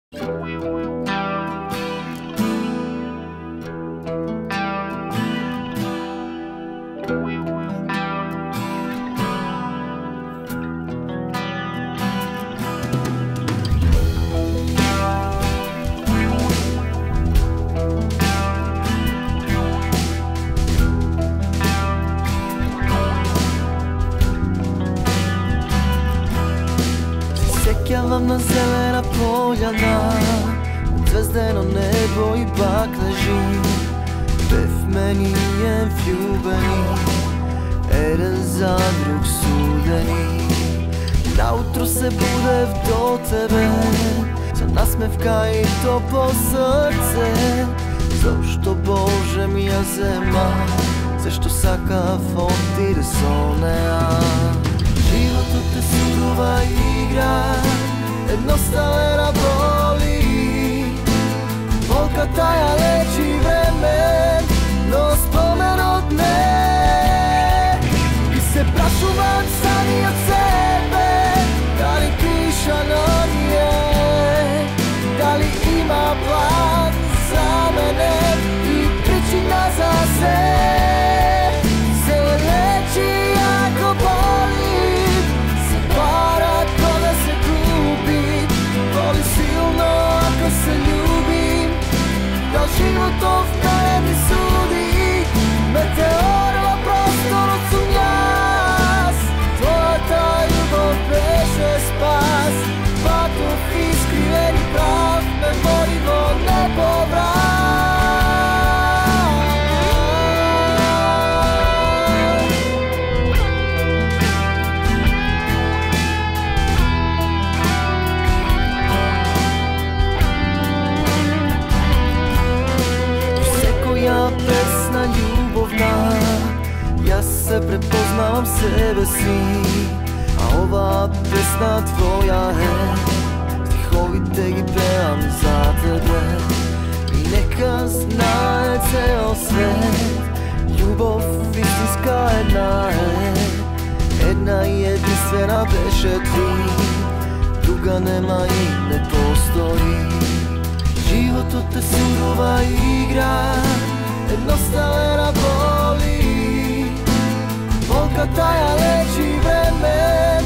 Sjećam na zelena poljana, zvezdeno nebo i bakleži. Befmenijen fjubeni, eden za drug sudeni. Nautro se budev do tebe, za nasmevka i toplo srce. Zašto Bože mija zema, zašto sakav on ti da sonea. Život te surova igra, jednostavna boli. Volka taja leči vremen, no spomen od ne. I se prašuvam sami od sebe, da li pišano nije, da li ima plan za mene i pričina za se. Se leči ako boli, ako se ljubim, da život ovdje mi sudi. Meteorova prostor sam jas, tvoja ta ljubav beže spas. Patov iskriveni prav, me vodivo nepovrat. Pesna ljubovna, ja se prepoznavam sebe si, a ova pesna tvoja je. Stihovite i pevam za tebe i neka znaje ceo svet. Ljubov istinska jedna je, jedna i jedinstvena beše ti, druga nema i ne postoji. Život od te surova igra, jednostavna boli. Volka taja leči vremen,